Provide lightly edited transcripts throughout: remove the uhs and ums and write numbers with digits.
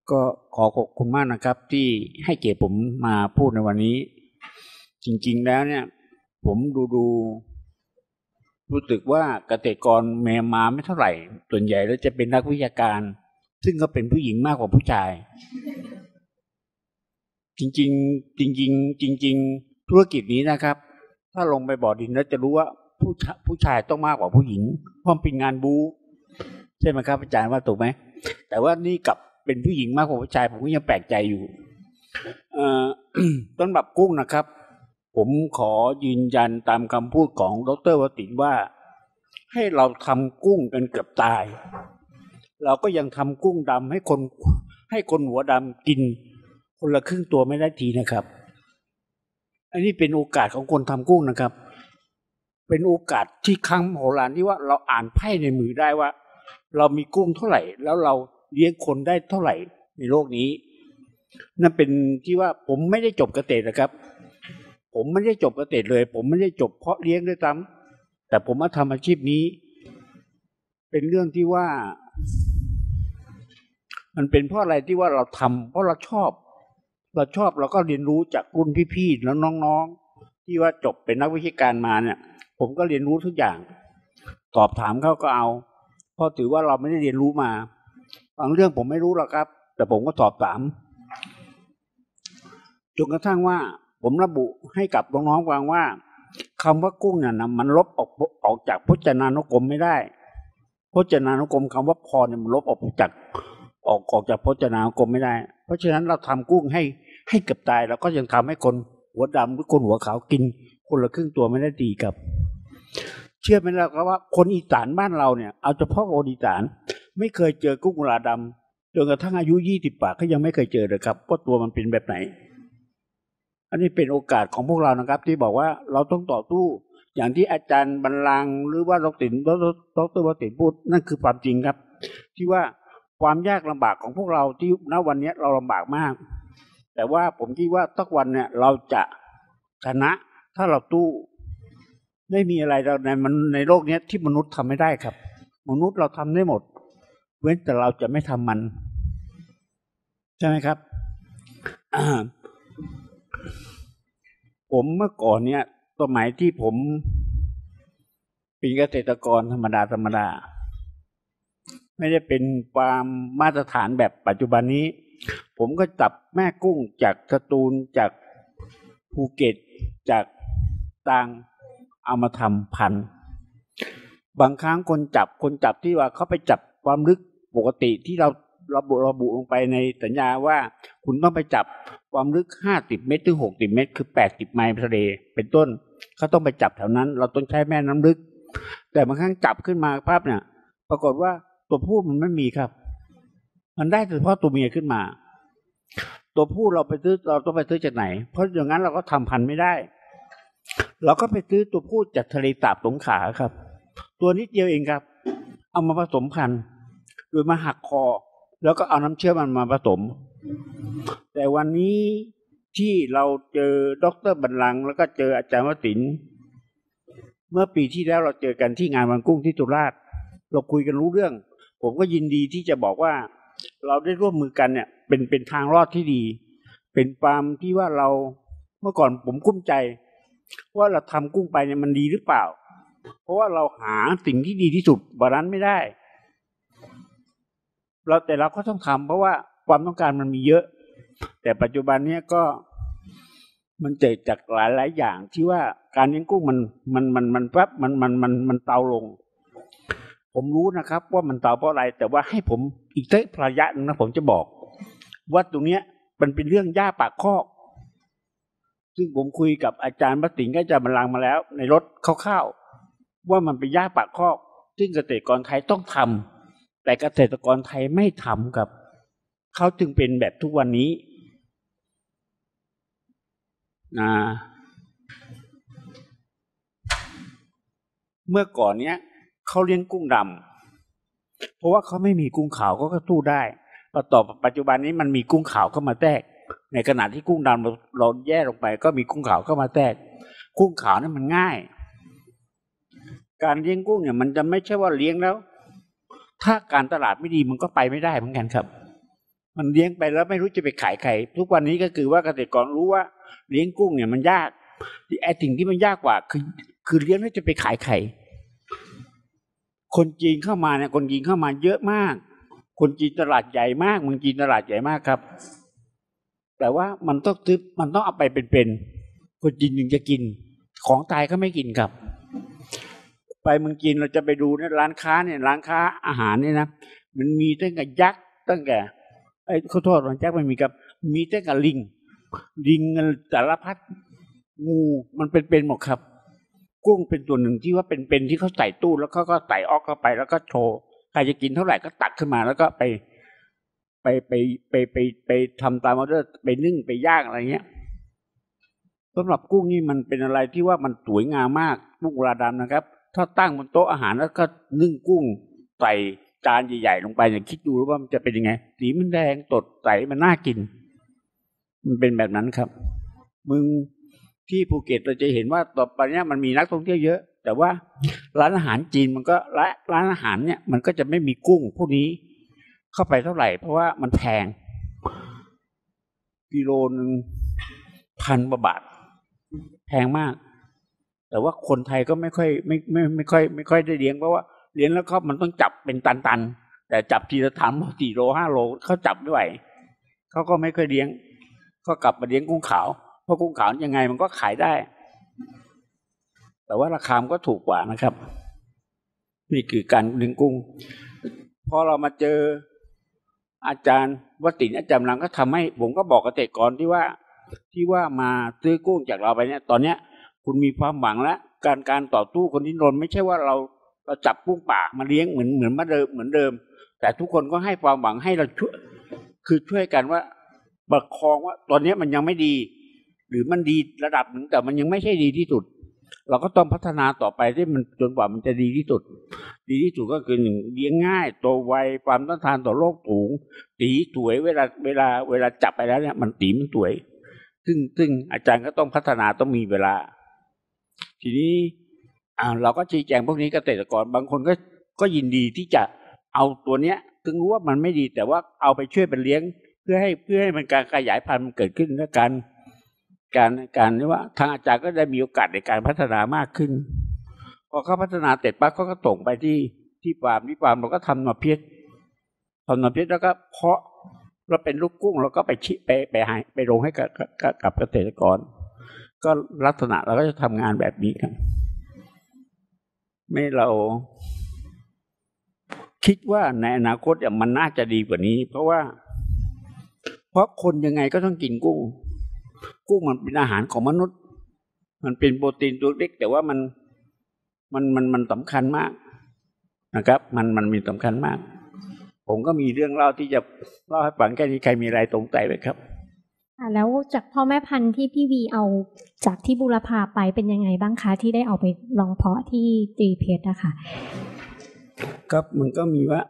ก็ขอขอบคุณมากนะครับที่ให้เกียรติผมมาพูดในวันนี้จริงๆแล้วเนี่ยผมดูรู้สึกว่าเกษตรกรแม่มาไม่เท่าไหร่ส่วนใหญ่แล้วจะเป็นนักวิชาการซึ่งก็เป็นผู้หญิงมากกว่าผู้ชายจริงๆจริงๆจริงๆธุรกิจนี้นะครับถ้าลงไปบ่อดินแล้วจะรู้ว่าผู้ชายต้องมากกว่าผู้หญิงเพราะเป็นงานบู๊ใช่ไหมครับอาจารย์ว่าถูกไหมแต่ว่านี่กับเป็นผู้หญิงมากกว่าผู้ชายผมก็ยังแปลกใจอยู่ต้นแบบกุ้งนะครับผมขอยืนยันตามคำพูดของดร.วสินทร์ว่าให้เราทำกุ้งกันเกือบตายเราก็ยังทำกุ้งดำให้คนหัวดำกินคนละครึ่งตัวไม่ได้ทีนะครับอันนี้เป็นโอกาสของคนทำกุ้งนะครับเป็นโอกาสที่ครั้งโหราที่ว่าเราอ่านไพ่ในมือได้ว่าเรามีกุ้งเท่าไหร่แล้วเราเลี้ยงคนได้เท่าไหร่ในโลกนี้นั่นเป็นที่ว่าผมไม่ได้จบเกษตรนะครับผมไม่ได้จบเกษตรเลยผมไม่ได้จบเพาะเลี้ยงด้วยซ้ำแต่ผมมาทำอาชีพนี้เป็นเรื่องที่ว่ามันเป็นเพราะอะไรที่ว่าเราทำเพราะเราชอบเราก็เรียนรู้จากรุ่นพี่ๆแล้วน้องๆที่ว่าจบเป็นนักวิชาการมาเนี่ยผมก็เรียนรู้ทุกอย่างตอบถามเขาก็เอาเพราะถือว่าเราไม่ได้เรียนรู้มาบางเรื่องผมไม่รู้หรอกครับแต่ผมก็สอบถามจนกระทั่งว่าผมระบุให้กับน้องๆฟังว่าคำว่ากุ้งเนี่ยนะมันลบออกจากพจนานุกรมไม่ได้พจนานุกรมคำว่าพรเนี่ยมันลบออกจากพจนานุกรมไม่ได้เพราะฉะนั้นเราทำกุ้งให้เกือบตายเราก็ยังทำให้คนหัวดำหรือคนหัวขาวกินคนละครึ่งตัวไม่ได้ดีครับเชื่อไหมล่ะครับว่าคนอีสานบ้านเราเนี่ยเอาเฉพาะคนอีสานไม่เคยเจอกุ้งกุลาดำจนกระทั่งอายุ20 ปีก็ยังไม่เคยเจอเลยครับว่าตัวมันเป็นแบบไหนอันนี้เป็นโอกาสของพวกเรานะครับที่บอกว่าเราต้องต่อสู้อย่างที่อาจารย์บรรลังหรือว่าดร.วสินทร์พูดนั่นคือความจริงครับที่ว่าความยากลำบากของพวกเราที่ณวันนี้เราลำบากมากแต่ว่าผมคิดว่าสักวันเนี่ยเราจะชนะถ้าเราตู้ไม่มีอะไรในโลกนี้ที่มนุษย์ทำไม่ได้ครับมนุษย์เราทำได้หมดเว้นแต่เราจะไม่ทำมันใช่ไหมครับผมเมื่อก่อนเนี่ยสมัยที่ผมเป็นเกษตรกรธรรมดาไม่ได้เป็นความมาตรฐานแบบปัจจุบันนี้ผมก็จับแม่กุ้งจากสตูลจากภูเก็ตจากตรังเอามาทำพันธุ์บางครั้งคนจับที่ว่าเขาไปจับความลึกปกติที่เราระบุลงไปในสัญญาว่าคุณต้องไปจับความลึก50 เมตรถึง60 เมตรคือ80 ไมล์ทะเลเป็นต้นเขาต้องไปจับแถวนั้นเราต้องใช้แม่น้ำลึกแต่บางครั้งจับขึ้นมาภาพเนี่ยปรากฏว่าตัวผู้มันไม่มีครับมันได้เฉพาะตัวเมียขึ้นมาตัวผู้เราต้องไปซื้อจากไหนเพราะอย่างนั้นเราก็ทำพันธุ์ไม่ได้เราก็ไปซื้อตัวผู้จากทะเลสาบสงขลาครับตัวนิดเดียวเองครับเอามาผสมพันธุ์โดยมาหักคอแล้วก็เอาน้ำเชื่อมันมาผสมแต่วันนี้ที่เราเจอดร.บรรลังแล้วก็เจออาจารย์วสินทร์เมื่อปีที่แล้วเราเจอกันที่งานวันกุ้งที่สุราษฎร์เราคุยกันรู้เรื่องผมก็ยินดีที่จะบอกว่าเราได้ร่วมมือกันเนี่ยเป็นทางรอดที่ดีเป็นความที่ว่าเราเมื่อก่อนผมกุ้มใจว่าเราทำกุ้งไปเนี่ยมันดีหรือเปล่าเพราะว่าเราหาสิ่งที่ดีที่สุดบาลานซ์ไม่ได้แต่เราก็ต้องทำเพราะว่าความต้องการมันมีเยอะแต่ปัจจุบันเนี้ยก็มันเกิดจากหลายอย่างที่ว่าการเลี้ยงกุ้งมันแป๊บมันเตาลงผมรู้นะครับว่ามันเตาเพราะอะไรแต่ว่าให้ผมอีกสักระยะนึงนะผมจะบอกว่าตรงเนี้ยมันเป็นเรื่องหญ้าปากคอกซึ่งผมคุยกับอาจารย์บัติงก็จะบรรลังมาแล้วในรถคร่าวๆว่ามันเป็นหญ้าปากคอกซึ่งเกษตรกรไทยต้องทำแต่เกษตรกรไทยไม่ทำครับเขาจึงเป็นแบบทุกวันนี้เมื่อก่อนเนี้ยเขาเลี้ยงกุ้งดำเพราะว่าเขาไม่มีกุ้งขาวก็สู้ได้ต่อปัจจุบันนี้มันมีกุ้งขาวเข้ามาแทรกในขณะที่กุ้งดำเราแย่ลงไปก็มีกุ้งขาวเข้ามาแทรกกุ้งขาวนั้นมันง่ายการเลี้ยงกุ้งเนี่ยมันจะไม่ใช่ว่าเลี้ยงแล้วถ้าการตลาดไม่ดีมันก็ไปไม่ได้เหมือนกันครับมันเลี้ยงไปแล้วไม่รู้จะไปขายใครทุกวันนี้ก็คือว่าเกษตรกรรู้ว่าเลี้ยงกุ้งเนี่ยมันยากไอ้สิ่งที่มันยากกว่าคือเลี้ยงแล้วจะไปขายใครคนจีนเข้ามาเนี่ยคนจีนเข้ามาเยอะมากคนจีนตลาดใหญ่มากเมืองจีนตลาดใหญ่มากครับแต่ว่ามันต้องซื้อมันต้องเอาไปเป็นคนจีนถึงจะกินของตายก็ไม่กินครับไปเมืองจีนเราจะไปดูเนี่ยร้านค้าเนี่ยร้านค้าอาหารเนี่ยนะมันมีตั้งแต่ยักษ์ตั้งแต่ขอโทษร้านยักษ์ไม่มีครับมีตั้งแต่ลิงสารพัดงูมันเป็นหมดครับกุ้งเป็นตัวหนึ่งที่ว่าเป็นที่เขาใส่ตู้แล้วเขาก็ใส่ออกเข้าไปแล้วก็โชว์ใครจะกินเท่าไหร่ก็ตักขึ้นมาแล้วก็ไปทำตามออเดอร์ไปนึ่งไปย่างอะไรเงี้ยสำหรับกุ้งนี่มันเป็นอะไรที่ว่ามันสวยงามมากกุ้งกุลาดำนะครับถ้าตั้งบนโต๊ะอาหารแล้วก็นึ่งกุ้งใส่จานใหญ่ๆลงไปเนี่ยคิดดูว่ามันจะเป็นยังไงสีมันแดงสดใสมันน่ากินมันเป็นแบบนั้นครับมึงที่ภูเก็ตเราจะเห็นว่าต่อไปเนี้ยมันมีนักท่องเที่ยวเยอะแต่ว่าร้านอาหารจีนมันก็ร้านอาหารเนี่ยมันก็จะไม่มีกุ้งพวกนี้เข้าไปเท่าไหร่เพราะว่ามันแพงกิโลนึง1,000 กว่าบาทแพงมากแต่ว่าคนไทยก็ไม่ค่อยได้เลี้ยงเพราะว่าเลี้ยงแล้วก็มันต้องจับเป็นตันๆแต่จับทีละถัง4 โล 5 โลเขาจับไม่ไหวเขาก็ไม่ค่อยเลี้ยงก็กลับมาเลี้ยงกุ้งขาวเพราะกุ้งขาวยังไงมันก็ขายได้แต่ว่าราคามันก็ถูกกว่านะครับนี่คือการเลี้ยงกุ้งพอเรามาเจออาจารย์วสินทร์อาจารย์ลังก็ทำให้ผมก็บอกเกษตรกรที่ว่ามาซื้อกุ้งจากเราไปเนี่ยตอนเนี้ยคุณมีความหวังแล้วการต่อสู้คนดิ้นรนไม่ใช่ว่าเราจับกุ้งป่ามาเลี้ยงเหมือนเดิมแต่ทุกคนก็ให้ความหวังให้เราช่วยกันว่าประคองว่าตอนนี้มันยังไม่ดีหรือมันดีระดับหนึ่งแต่มันยังไม่ใช่ดีที่สุดเราก็ต้องพัฒนาต่อไปที่มันจนกว่ามันจะดีที่สุดก็คือ1เลี้ยงง่ายโตไวความต้านทานต่อโรคสูงสีสวยเวลาจับไปแล้วเนี่ยมันสีมันสวยซึ่งอาจารย์ก็ต้องพัฒนาต้องมีเวลาทีนี้เราก็ชี้แจงพวกนี้เกษตรกรบางคนก็ยินดีที่จะเอาตัวเนี้ยถึงรู้ว่ามันไม่ดีแต่ว่าเอาไปช่วยเป็นเลี้ยงเพื่อให้มันการขยายพันธุ์มันเกิดขึ้นและการที่ว่าทางอาจารย์ก็ได้มีโอกาสในการพัฒนามากขึ้นพอเขาพัฒนาเสร็จปั๊บเขาก็ส่งไปที่ฟาร์มเราก็ทำหน่อเพี้ยแล้วก็เพาะเราเป็นลูกกุ้งเราก็ไปลงให้กับเกษตรกรก็ลักษณะเราก็จะทำงานแบบนี้ครับไม่เราคิดว่าในอนาคตมันน่าจะดีกว่านี้เพราะคนยังไงก็ต้องกินกุ้งมันเป็นอาหารของมนุษย์มันเป็นโปรตีนตัวเล็กแต่ว่ามันสำคัญมากนะครับมันมีสำคัญมากผมก็มีเรื่องเล่าที่จะเล่าให้ฟังแค่นี้ใครมีอะไรตรงใจไหมครับแล้วจากพ่อแม่พันธุ์ที่พี่วีเอาจากที่บูรพาไปเป็นยังไงบ้างคะที่ได้เอาไปลองเพาะที่ตรีเพชรนะคะครับมันก็มีว่า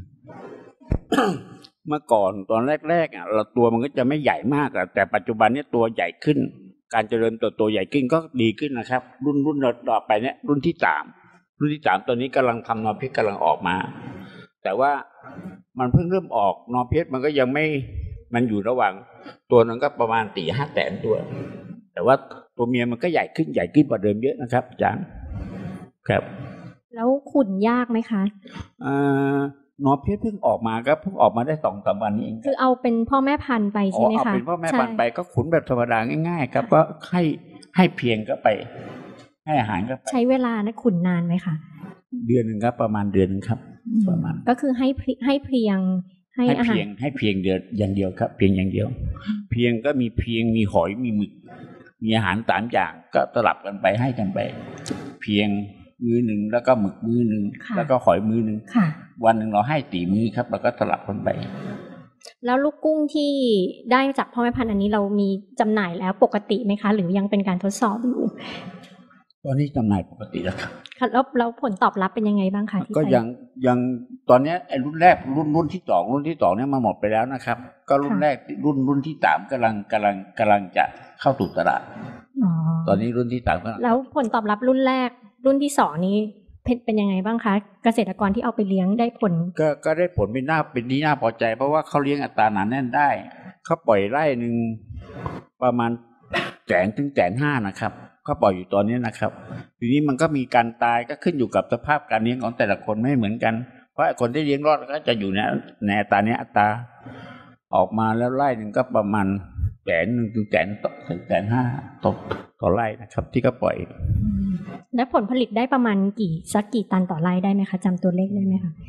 เมื่อก่อนตอนแรกๆเราตัวมันก็จะไม่ใหญ่มากแต่ปัจจุบันนี้ตัวใหญ่ขึ้นการเจริญตัวใหญ่ขึ้นก็ดีขึ้นนะครับรุ่นต่อไปเนี่ยรุ่นที่3ตอนนี้กำลังทำนอเพชรกำลังออกมาแต่ว่ามันเพิ่งเริ่มออกนอเพชรมันก็ยังไม่มันอยู่ระหว่างตัวนั้นก็ประมาณ4-5 แสนตัวแต่ว่าตัวเมียมันก็ใหญ่ขึ้นกว่าเดิมเยอะนะครับอาจารย์ครับแล้วขุนยากไหมคะนอเพชรเพิ่งออกมาครับเพิ่งออกมาได้2-3 วันนี้เองคือเอาเป็นพ่อแม่พันธุ์ไปใช่ไหมคะเอาเป็นพ่อแม่พันธุ์ไปก็ขุนแบบธรรมดาง่ายๆครับก็ให้เพียงก็ไปให้อาหารก็ไปใช้เวลานะขุนนานไหมคะเดือนนึงครับประมาณเดือนนึงครับประมาณก็คือให้เพียงให้อาหารให้เพียงเดือนอย่างเดียวครับเพียงอย่างเดียวเพียงก็มีเพียงมีหอยมีหมึกมีอาหาร3 อย่างก็สลับกันไปให้กันไปเพียงมื้อนึงแล้วก็หมึกมื้อนึงแล้วก็หอยมื้อนึงวันนึงเราให้4 มื้อครับแล้วก็สลับกันไปแล้วลูกกุ้งที่ได้จากพ่อแม่พันธุ์อันนี้เรามีจำหน่ายแล้วปกติไหมคะหรือยังเป็นการทดสอบอยู่ตอนนี้จำหน่ายปกติแล้วครับแล้วผลตอบรับเป็นยังไงบ้างคะก็ยังตอนนี้ไอ้รุ่นแรกรุ่นที่2เนี่ยมาหมดไปแล้วนะครับก็รุ่นแรกรุ่นที่3กำลังจะเข้าสู่ตลาดตอนนี้รุ่นที่3ก็แล้วผลตอบรับรุ่นแรกรุ่นที่2นี้เป็นยังไงบ้างคะเกษตรกรที่เอาไปเลี้ยงได้ผลก็ได้ผลเป็นที่น่าพอใจ เพราะว่าเขาเลี้ยงอัตราหนาแน่นได้เขาปล่อยไร่หนึ่งประมาณ100,000 ถึง 150,000นะครับเขาปล่อยอยู่ตอนนี้นะครับทีนี้มันก็มีการตายก็ขึ้นอยู่กับสภาพการเลี้ยงของแต่ละคนไม่เหมือนกันเพราะคนที่เลี้ยงรอดก็จะอยู่ในอัตรานี้อัตราออกมาแล้วไร่หนึ่งก็ประมาณ100,000 ถึง 150,000ต่อไร่นะครับที่เขาปล่อยและผลผลิตได้ประมาณกี่ตันต่อไร่ได้ไหมคะจำตัวเลขได้ไหมคะ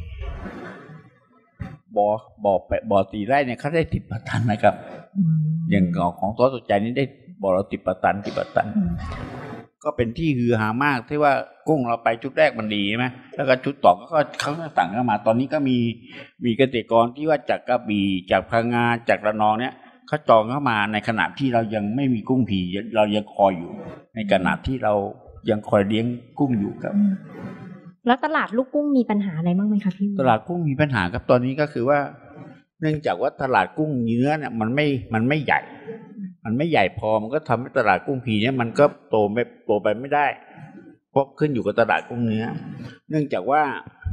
บ่อ4 ไร่เนี่ยเขาได้10 ตันนะครับอย่างของตัวสุดใจนี้ได้บ่อเรา10 ตันก็เป็นที่ฮือฮามากที่ว่ากุ้งเราไปชุดแรกมันดีใช่ไหมแล้วก็ชุดต่อก็เขาสั่งเข้ามาตอนนี้ก็มีเกษตรกรที่ว่าจากกระบี่จากพังงาจากระนองเนี่ยเขาจองเข้ามาในขณะที่เรายังไม่มีกุ้งผีเรายังคอยอยู่ในขณะที่เรายังคอยเลี้ยงกุ้งอยู่ครับแล้วตลาดลูกกุ้งมีปัญหาอะไรบ้างไหมคะพี่ตลาดกุ้งมีปัญหาครับตอนนี้ก็คือว่าเนื่องจากว่าตลาดกุ้งเนื้อเนี่ยมันไม่ใหญ่พอมันก็ทำให้ตลาดกุ้งผีเนี่ยมันก็โตไปไม่ได้เพราะขึ้นอยู่กับตลาดกุ้งเนื้อเนื่องจากว่า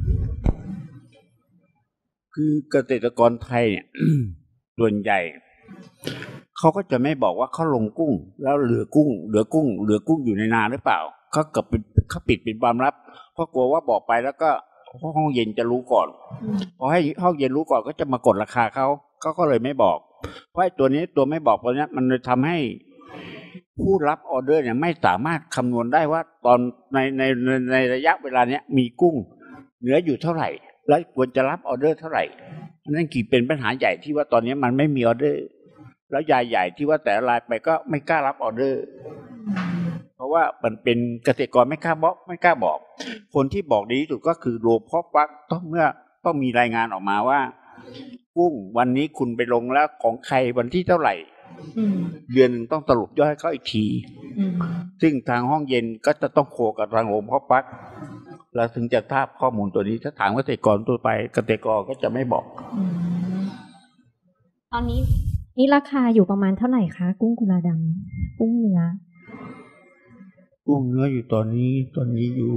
คือเกษตรกรไทยเนี่ย ส่วนใหญ่เขาก็จะไม่บอกว่าเขาลงกุ้งแล้วเหลือกุ้งอยู่ในนาหรือเปล่าเขาปิดเป็นความลับเพราะกลัวว่าบอกไปแล้วก็ห้องเย็นจะรู้ก่อนพอให้ห้องเย็นรู้ก่อนก็จะมากดราคาเขาก็เลยไม่บอกเพราะตัวนี้ตัวไม่บอกตัวนี้มันเลยทำให้ผู้รับออเดอร์เนี่ยไม่สามารถคำนวณได้ว่าตอนในระยะเวลาเนี้ยมีกุ้งเหลืออยู่เท่าไหร่แล้วควรจะรับออเดอร์เท่าไหร่นั่นคือเป็นปัญหาใหญ่ที่ว่าตอนนี้มันไม่มีออเดอร์แล้วใหญ่ๆที่ว่าแต่ละรายไปก็ไม่กล้ารับออเดอร์เพราะว่ามันเป็นเกษตรกรไม่กล้าบอกคนที่บอกดีที่สุดก็คือโรงเพาะฟักต้องมีรายงานออกมาว่ากุ้งวันนี้คุณไปลงแล้วของใครวันที่เท่าไหร่เดือนนึงต้องสรุปยอดให้เขาอีกทีซึ่งทางห้องเย็นก็จะต้องโคกับทางโรงเพาะฟักแล้วถึงจะทราบข้อมูลตัวนี้ถ้าถามเกษตรกรตัวไปเกษตรกรก็จะไม่บอกตอนนี้นี่ราคาอยู่ประมาณเท่าไหร่คะกุ้งกุลาดำกุ้งเนื้ออยู่ตอนนี้อยู่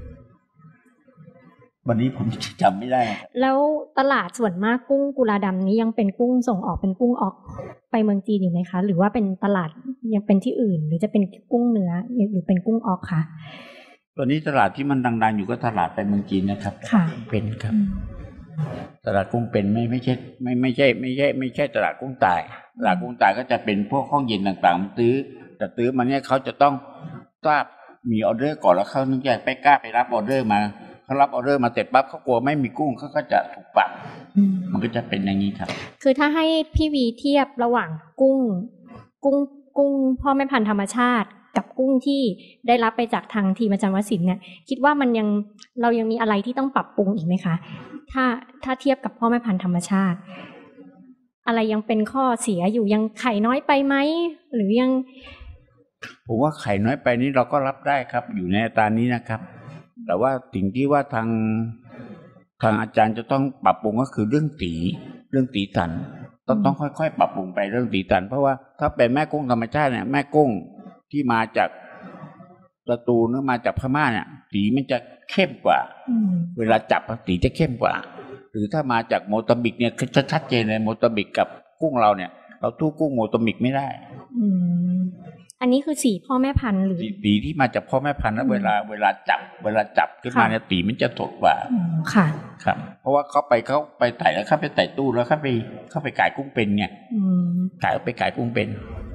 วันนี้ผมจำไม่ได้แล้วตลาดส่วนมากกุ้งกุลาดำนี้ยังเป็นกุ้งส่งออกเป็นกุ้งออกไปเมืองจีนอยู่ไหมคะหรือว่าเป็นตลาดยังเป็นที่อื่นหรือจะเป็นกุ้งเนื้อหรือเป็นกุ้งออกคะตอนนี้ตลาดที่มันดังๆอยู่ก็ตลาดไปเมืองจีนนะครับเป็นครับตลาดกุ้งเป็นไม่ใช่ตลาดกุ้งตายตลาดกุ้งตายก็จะเป็นพวกห้องเย็นต่างๆตื้อมาเนี่ยเขาจะต้องทราบมีออเดอร์ก่อนแล้วเขานึกอยากไปกล้าไปรับออเดอร์มาเขารับออเดอร์มาเสร็จปั๊บเขากลัวไม่มีกุ้งเขาก็จะถูกปรับมันก็จะเป็นอย่างนี้ครับคือถ้าให้พี่วีเทียบระหว่างกุ้งพ่อแม่พันธุ์ธรรมชาติกับกุ้งที่ได้รับไปจากทางทีมอาจารย์วสินทร์เนี่ยคิดว่าเรายังมีอะไรที่ต้องปรับปรุงอีกไหมคะถ้าเทียบกับพ่อแม่พันธุ์ธรรมชาติอะไรยังเป็นข้อเสียอยู่ยังไข่น้อยไปไหมหรือยังผมว่าไข่น้อยไปนี้เราก็รับได้ครับอยู่ในอัตรานี้นะครับแต่ว่าสิ่งที่ว่าทางอาจารย์จะต้องปรับปรุงก็คือเรื่องสีสันต้องค่อยๆปรับปรุงไปเรื่องสีสันเพราะว่าถ้าเป็นแม่กุ้งธรรมชาติเนี่ยแม่กุ้งที่มาจากสตูลหรือมาจากพม่าเนี่ยสีมันจะเข้มกว่าเวลาจับสีจะเข้มกว่าหรือถ้ามาจากโมซัมบิกเนี่ยจะชัดเจนเลยโมซัมบิกกับกุ้งเราเนี่ยเราทู่กุ้งโมซัมบิกไม่ได้อันนี้คือสีพ่อแม่พันธุ์หรือสีที่มาจากพ่อแม่พันธุ์แล้วเวลาจับขึ้นมาเนี่ยสีมันจะสดกว่าค่ะครับเพราะว่าเขาไปไต่แล้วเขาไปไต่ตู้แล้วเขาไปขายกุ้งเป็นไงขายกุ้งเป็น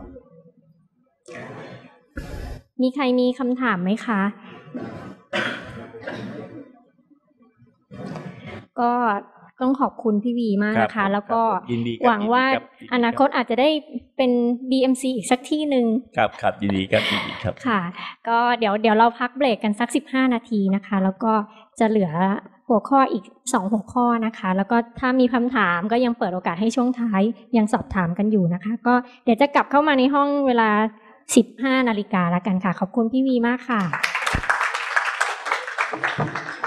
มีใครมีคำถามไหมคะก็ต้องขอบคุณพี่วีมากนะคะแล้วก็หวังว่าอนาคตอาจจะได้เป็น BMC อีกสักที่นึงครับยินดีครับค่ะก็เดี๋ยวเราพักเบรกกันสัก15นาทีนะคะแล้วก็จะเหลือหัวข้ออีก2หัวข้อนะคะแล้วก็ถ้ามีคำถามก็ยังเปิดโอกาสให้ช่วงท้ายยังสอบถามกันอยู่นะคะก็เดี๋ยวจะกลับเข้ามาในห้องเวลา15 นาฬิกาแล้วกันค่ะขอบคุณพี่วีมากค่ะ